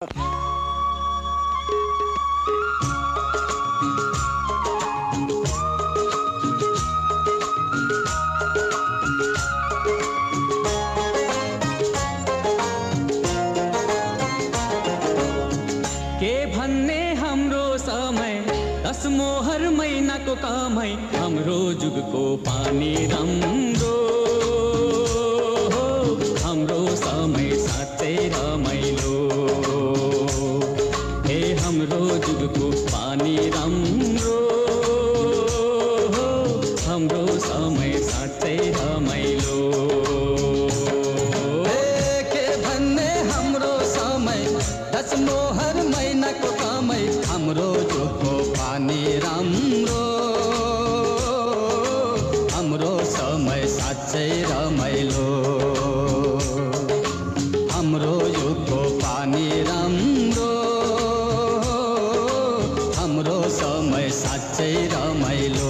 मोहर महीना को काम है हमरो जुग को पानी रम्रो हमरो समय साँच्चै रमाइलो हे हमरो जुग को पानी रम्रो हमरो समय साँच्चै रमाइलो के भन्ने हमरो समय 10 मोहर महीना को काम है हमरो जुग को पानी राम्रो हाम्रो समय साँच्चै रमाइलो हाम्रो युगको पानी राम्रो हाम्रो समय साँच्चै रमाइलो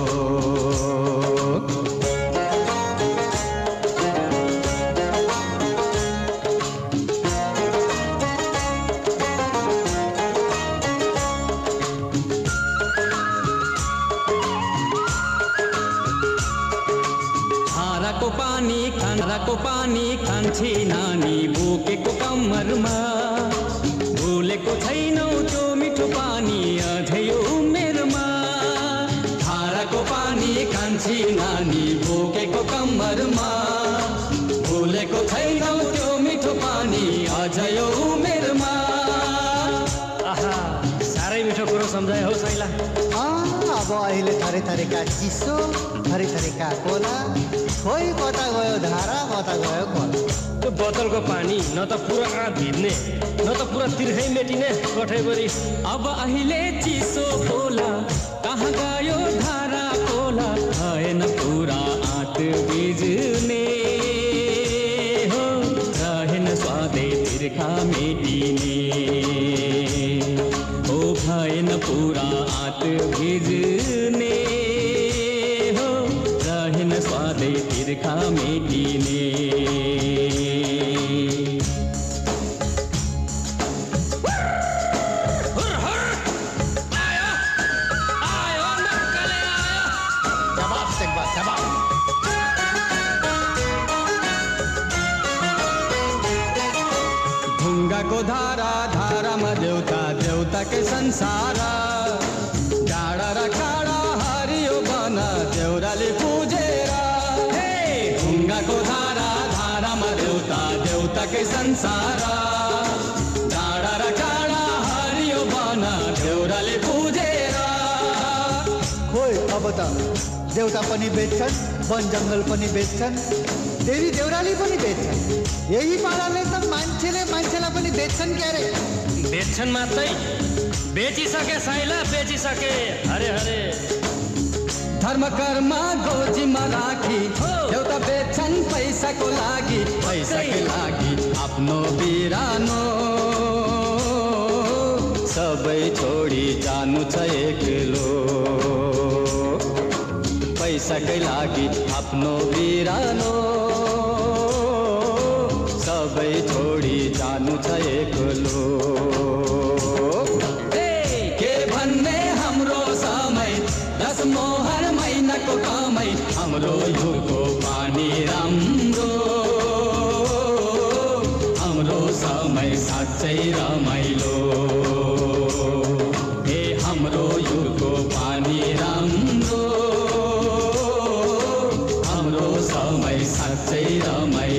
को पानी खान्छे नानी बोकेको कम्मरमा भुलेको छैनौ त्यो मिठो पानी अझै उमेरमा धाराको पानी खान्छे नानी बोकेको कम्मरमा भुलेको छैनौ त्यो मिठो पानी अझै उमेरमा आहा साह्रै मिठो कुरो सम्झाए हौ साइला। अब अहिले थरी थरीका चिसो थरी थरीका कोला खोइ कता गयो धारा कता गयो खोला। त्यो बोतलको पानी न त पुरा आँट भिज्ने न त पुरा तिर्खै मेटिने कठैबरी। अब अहिले चिसो खोला कहाँ गयो धारा कोला भएन पुरा आँट भिज्ने हो रहेन स्वादै तिर्खा मेटिने हो भएन पुरा आँट भिज्ने हो रहेन स्वादै तिर्खा मेटिने। ढुङ्गाको धारा धारामा देउता देउताकै संसार डाँडा र खाडा हरियो बन देउराले पुजेर ढुङ्गाको धारा धारामा देउता देउताकै संसार डाँडा र खाडा हरियो बन देउराले पुजेर। खोइ अब त देउता पनि बेच्छन् वन जङ्गल पनि बेच्छन् देवी देउराली पनि बेच्छन् यही पाराले त मान्छेले मान्छेलाई पनि बेच्छन् क्यारे। बेच्छन् मात्रै बेचिसके साइला बेचिसके हरे हरे धर्म कर्म गोजीमा राखी देउता बेच्छन् पैसाको लागि पैसाकै लागि आफ्नो बिरानो सबै छोडी जानु छ एक्लो पैसाकै लागि आफ्नो बिरानो सबै छोडी जानु छ एक्लो। के भन्ने हाम्रो समय 10 मोहर महिनाको कमाई हाम्रो युगको पानी राम्रो हाम्रो समय साँच्चै रमाइलो हे हाम्रो युगको पानी राम्रो हाम्रो समय साँच्चै रमाइलो।